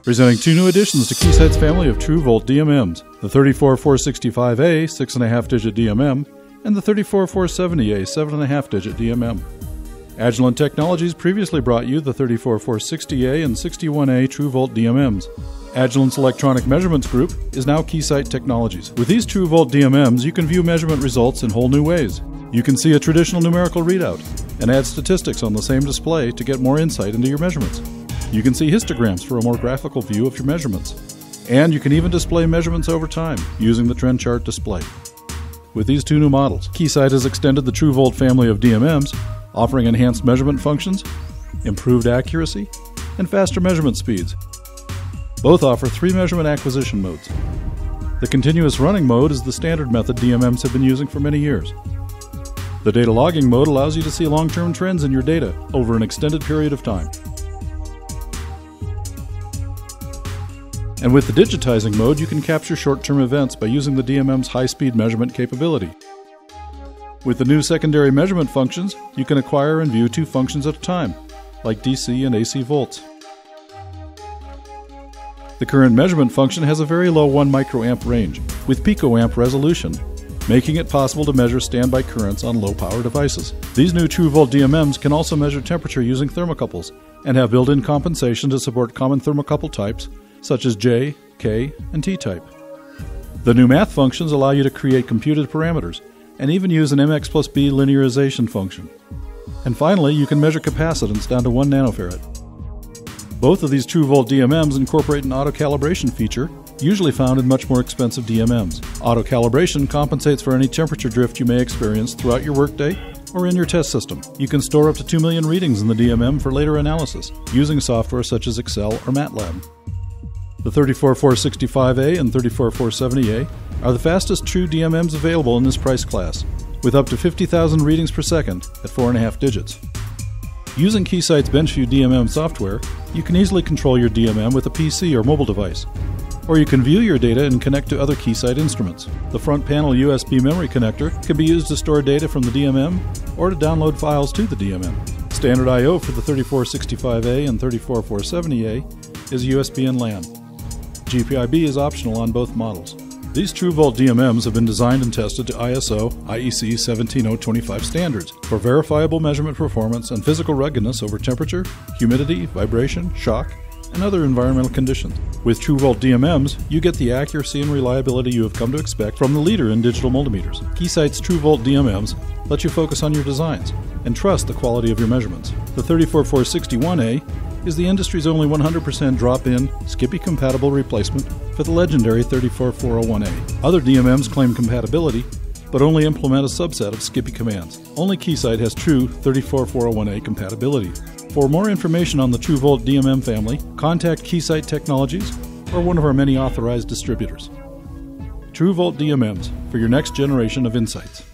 Presenting two new additions to Keysight's family of Truevolt DMMs, the 34465A 6.5-digit DMM and the 34470A 7.5-digit DMM. Agilent Technologies previously brought you the 34460A and 61A Truevolt DMMs. Agilent's Electronic Measurements Group is now Keysight Technologies. With these Truevolt DMMs, you can view measurement results in whole new ways. You can see a traditional numerical readout and add statistics on the same display to get more insight into your measurements. You can see histograms for a more graphical view of your measurements. And you can even display measurements over time using the trend chart display. With these two new models, Keysight has extended the Truevolt family of DMMs, offering enhanced measurement functions, improved accuracy, and faster measurement speeds. Both offer 3 measurement acquisition modes. The continuous running mode is the standard method DMMs have been using for many years. The data logging mode allows you to see long-term trends in your data over an extended period of time. And with the digitizing mode, you can capture short-term events by using the DMM's high-speed measurement capability. With the new secondary measurement functions, you can acquire and view 2 functions at a time, like DC and AC volts. The current measurement function has a very low 1 microamp range, with Picoamp resolution, making it possible to measure standby currents on low-power devices. These new Truevolt DMMs can also measure temperature using thermocouples, and have built-in compensation to support common thermocouple types, such as J, K, and T-type. The new math functions allow you to create computed parameters, and even use an MX plus B linearization function. And finally, you can measure capacitance down to 1 nanofarad. Both of these Truevolt DMMs incorporate an auto-calibration feature, usually found in much more expensive DMMs. Auto-calibration compensates for any temperature drift you may experience throughout your workday or in your test system. You can store up to 2 million readings in the DMM for later analysis, using software such as Excel or MATLAB. The 34465A and 34470A are the fastest true DMMs available in this price class, with up to 50,000 readings per second at 4.5 digits. Using Keysight's BenchView DMM software, you can easily control your DMM with a PC or mobile device, or you can view your data and connect to other Keysight instruments. The front panel USB memory connector can be used to store data from the DMM or to download files to the DMM. Standard I/O for the 34465A and 34470A is USB and LAN. GPIB is optional on both models. These Truevolt DMMs have been designed and tested to ISO IEC 17025 standards for verifiable measurement performance and physical ruggedness over temperature, humidity, vibration, shock, and other environmental conditions. With Truevolt DMMs, you get the accuracy and reliability you have come to expect from the leader in digital multimeters. Keysight's Truevolt DMMs let you focus on your designs and trust the quality of your measurements. The 34461A is the industry's only 100% drop-in, Skippy-compatible replacement for the legendary 34401A. Other DMMs claim compatibility, but only implement a subset of Skippy commands. Only Keysight has true 34401A compatibility. For more information on the Truevolt DMM family, contact Keysight Technologies or one of our many authorized distributors. Truevolt DMMs, for your next generation of insights.